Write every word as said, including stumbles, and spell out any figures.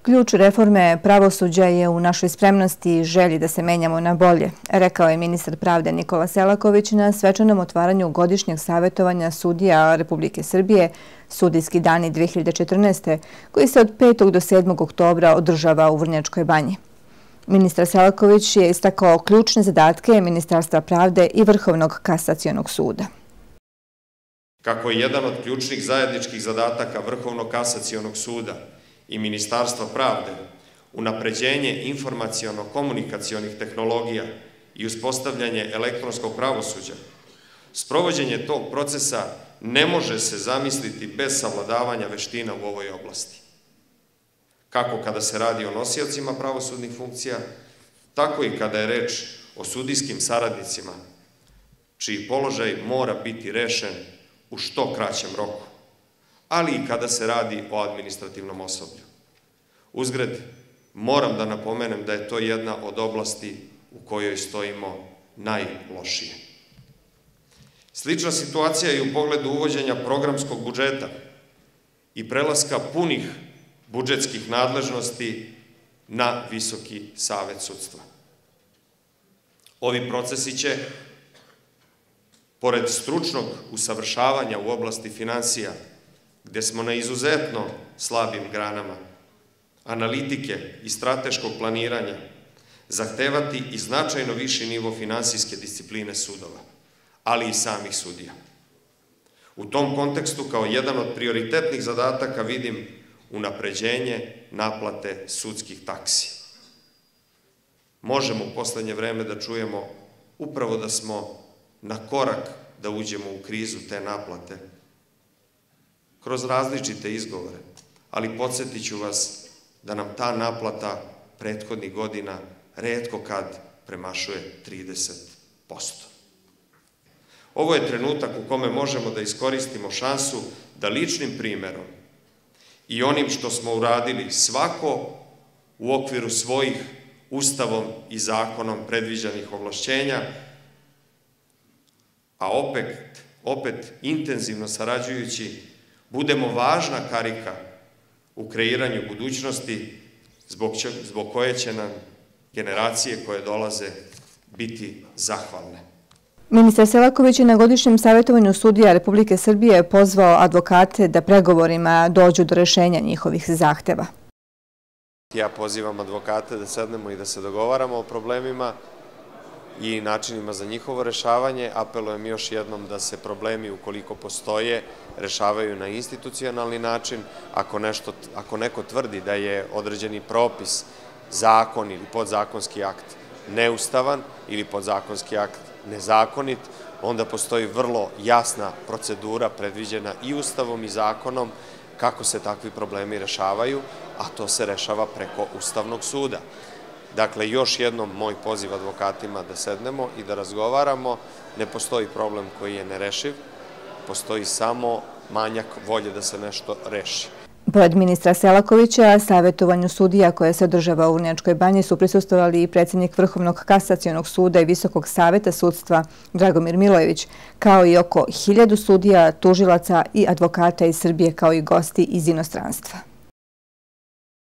Ključ reforme pravosuđa je u našoj spremnosti i želji da se menjamo na bolje, rekao je ministar pravde Nikola Selaković na svečanom otvaranju godišnjeg savjetovanja sudija Republike Srbije Sudijski dani dve hiljade četrnaeste. koji se od petog do sedmog oktobra održava u Vrnjačkoj Banji. Ministar Selaković je istakao ključne zadatke Ministarstva pravde i Vrhovnog kasacionog suda. Kako je jedan od ključnih zajedničkih zadataka Vrhovnog kasacionog suda i Ministarstva pravde unapređenje informaciono-komunikacionih tehnologija i uspostavljanje elektronskog pravosuđa, sprovođenje tog procesa ne može se zamisliti bez savladavanja veština u ovoj oblasti. Kako kada se radi o nosiocima pravosudnih funkcija, tako i kada je reč o sudijskim saradnicima, čiji položaj mora biti rešen u što kraćem roku, ali i kada se radi o administrativnom osoblju. Uzgred, moram da napomenem da je to jedna od oblasti u kojoj stojimo najlošije. Slična situacija je i u pogledu uvođenja programskog budžeta i prelaska punih budžetskih nadležnosti na Visoki savet sudstva. Ovi procesi će, pored stručnog usavršavanja u oblasti finansija, gde smo na izuzetno slabim granama, analitike i strateškog planiranja, zahtevati i značajno viši nivo finansijske discipline sudova, ali i samih sudija. U tom kontekstu, kao jedan od prioritetnih zadataka, vidim unapređenje naplate sudskih taksi. Možemo u poslednje vreme da čujemo upravo da smo na korak da uđemo u krizu te naplate, kroz različite izgovore, ali podsjetit ću vas da nam ta naplata prethodnih godina retko kad premašuje trideset posto. Ovo je trenutak u kome možemo da iskoristimo šansu da ličnim primerom i onim što smo uradili svako u okviru svojih ustavom i zakonom predviđenih ovlašćenja, a opet, opet intenzivno sarađujući, budemo važna karika u kreiranju budućnosti zbog, će, zbog koje će nam generacije koje dolaze biti zahvalne. Ministar Selaković je na godišnjem savjetovanju sudija Republike Srbije pozvao advokate da pregovorima dođu do rešenja njihovih zahteva. Ja pozivam advokate da sednemo i da se dogovaramo o problemima i načinima za njihovo rešavanje. Apelujem još jednom da se problemi, ukoliko postoje, rešavaju na institucionalni način. Ako, nešto, ako neko tvrdi da je određeni propis, zakon ili podzakonski akt neustavan ili podzakonski akt nezakonit, onda postoji vrlo jasna procedura predviđena i Ustavom i zakonom kako se takvi problemi rešavaju, a to se rešava preko Ustavnog suda. Dakle, još jednom moj poziv advokatima da sednemo i da razgovaramo. Ne postoji problem koji je nerešiv, postoji samo manjak volje da se nešto reši. Pored ministra Selakovića, savjetovanju sudija koje se održava u Vrnjačkoj Banji su prisustvovali i predsjednik Vrhovnog kasacionog suda i Visokog saveta sudstva Dragomir Milojević, kao i oko hiljadu sudija, tužilaca i advokata iz Srbije, kao i gosti iz inostranstva.